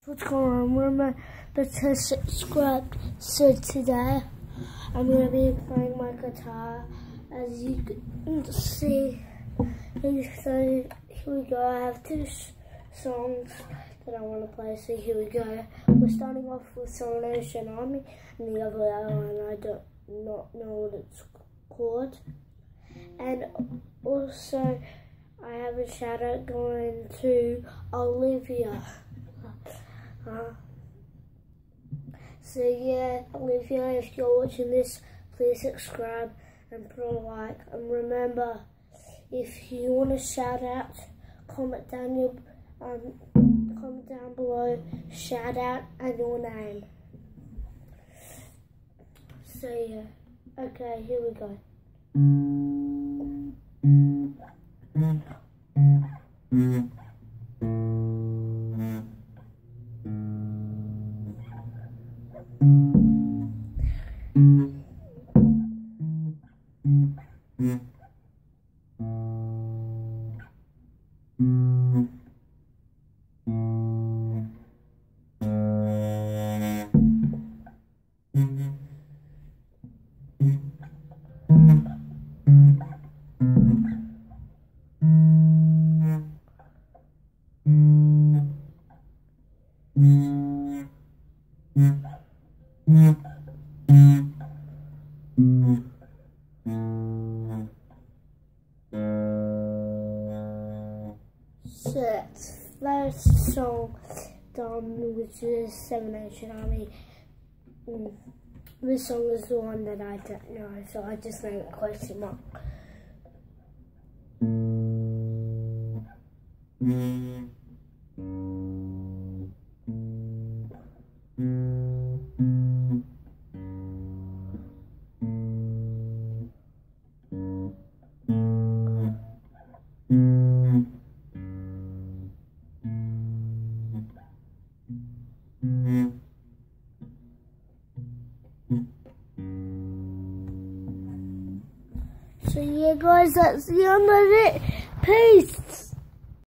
What's going on? Remember to subscribe. So today I'm going to be playing my guitar, as you can see. So here we go. I have two songs that I want to play. So here we go. We're starting off with Salvation Army, and the other one I do not know what it's called. And also I have a shout out going to Olivia. So yeah, Olivia, if you're watching this, please subscribe and put a like. And remember, if you want a shout out, comment down below, shout out and your name. So yeah, okay, here we go. So that's first song done, which is Salvation Army. This song is the one that I don't know, so I just named it question mark. So yeah guys, that's the end of it. Peace!